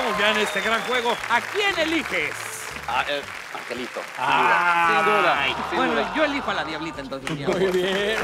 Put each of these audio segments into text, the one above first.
Vamos ya en este gran juego. ¿A quién eliges? Angelito. Sin duda. Bueno, yo elijo a la Diablita entonces. Muy bien.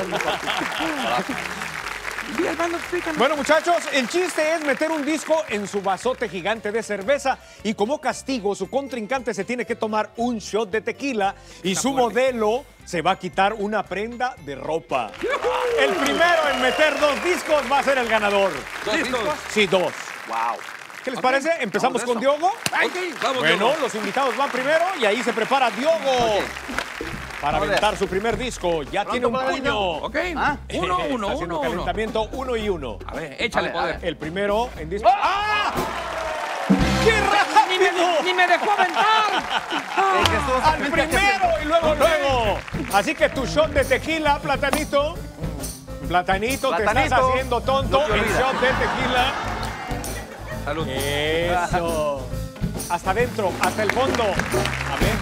Sí, Armando, explícanos. Bueno, muchachos, el chiste es meter un disco en su vasote gigante de cerveza y como castigo su contrincante se tiene que tomar un shot de tequila y su modelo se va a quitar una prenda de ropa. El primero en meter 2 discos va a ser el ganador. ¿2 discos? Sí, 2. Wow. ¿Qué les parece? ¿Empezamos con Diogo? Ok, vamos. Bueno, Diogo. los invitados van primero y ahí se prepara Diogo para aventar su primer disco. Ya tiene un puño. Ok. ¿Ah? Uno, Está uno, haciendo uno, uno. calentamiento 1 y 1. A ver, échale poder. El primero en disco. ¡Ah! ¡Qué rápido! ¡Ni me dejó aventar! ¡Al primero y luego! Así que tu shot de tequila, Platanito. Platanito, te estás haciendo tonto. No te El olvides. shot de tequila. Salud. Eso. Hasta adentro, hasta el fondo. A ver,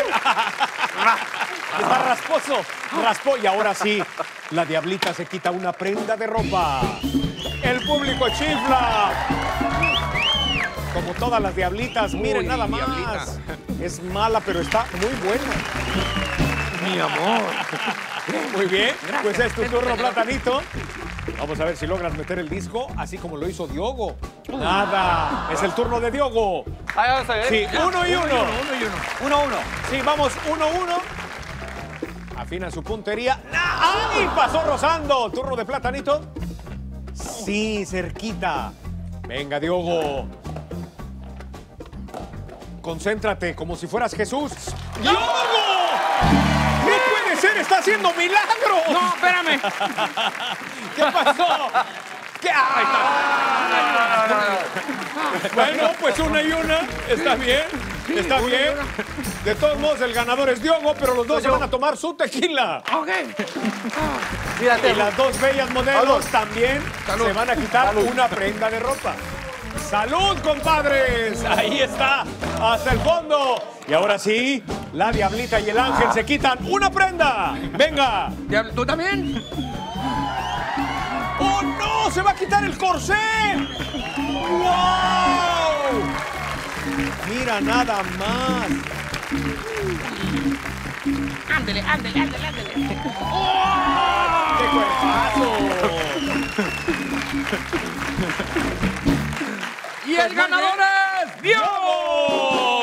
está rasposo. Raspó y ahora sí, la Diablita se quita una prenda de ropa. El público chifla. Como todas las Diablitas, miren Uy, nada más. Diablita. Es mala, pero está muy buena. Mi amor. Muy bien, pues es tu turno, Platanito. Vamos a ver si logras meter el disco, así como lo hizo Diogo. Nada, es el turno de Diogo. Vamos a ver. Sí, 1 y 1. 1 y 1. 1-1. Sí, vamos 1-1. Afina su puntería. ¡Ay! Pasó rozando. Turno de Platanito. Sí, cerquita. Venga, Diogo. Concéntrate como si fueras Jesús. ¡Diogo! ¡No puede ser! ¡Está haciendo milagros! No, espérame. ¿Qué pasó? ¿Qué? Bueno, pues 1 y 1. Está bien. Está bien. De todos modos, el ganador es Diogo, pero los dos se van a tomar su tequila. Ok. Mírate. Y las dos bellas modelos también Salud. se van a quitar una prenda de ropa. ¡Salud, compadres! Ahí está, hasta el fondo. Y ahora sí, la Diablita y el Ángel se quitan una prenda. ¡Venga! ¿Tú también? ¡Oh, no! ¡Se va a quitar el corsé! ¡Wow! Mira nada más. Ándele. ¡Qué cuerpazo! Y el ganador es Diogo.